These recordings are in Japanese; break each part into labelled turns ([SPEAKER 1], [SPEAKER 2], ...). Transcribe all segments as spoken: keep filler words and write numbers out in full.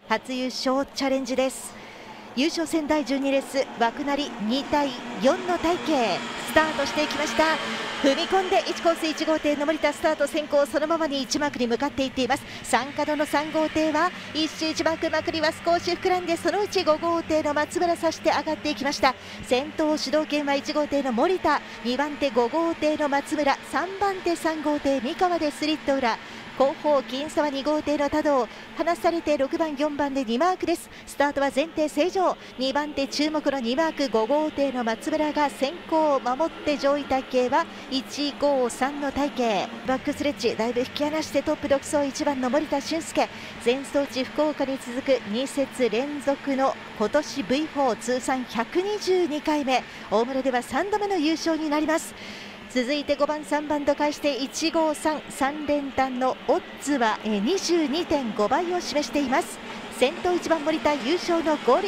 [SPEAKER 1] 初優勝チャレンジです。優勝戦だいじゅうにレース、枠なりにたいよんの体系スタートしていきました。踏み込んでいちコースいち号艇の森田スタート先行、そのままにいちマークに向かっていっています。さん角のさん号艇は一周いちマーク、まくりは少し膨らんで、そのうちご号艇の松村さして上がっていきました。先頭主導権はいち号艇の森田、にばん手ご号艇の松村、さんばん手さん号艇三河でスリット裏、後方金沢に号艇の多道、離されてろくばんよんばんでにマークです。スタートは前提正常、にばん手注目のにマーク、ご号艇の松村が先行を守って、上位体系はいちごさんの体系、バックスレッジだいぶ引き離してトップ独走、いちばんの森田俊介、前走地福岡に続くに節連続の今年 ブイフォー 通算ひゃくにじゅうにかいめ、大室ではさんどめの優勝になります。続いてごばんさんばんと返していちごさん、さん連単のオッズは にじゅうにてんご 倍を示しています。先頭いちばん森田、優勝のゴール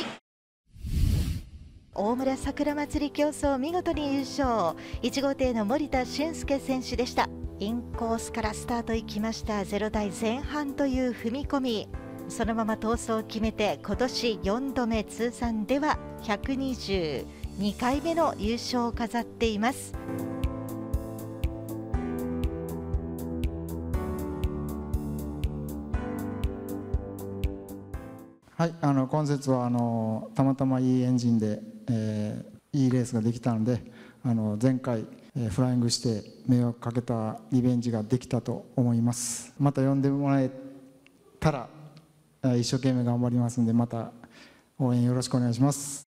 [SPEAKER 1] 大村桜まつり競争、見事に優勝、いち号艇の森田俊介選手でした。インコースからスタートいきました。ゼロ台前半という踏み込み、そのまま逃走を決めて今年よんどめ、通算ではひゃくにじゅうにかいめの優勝を飾っています。
[SPEAKER 2] はい、あの今節はあのたまたまいいエンジンで、えー、いいレースができたので、あの前回、えー、フライングして迷惑かけたリベンジができたと思います。また呼んでもらえたら一生懸命頑張りますので、また応援よろしくお願いします。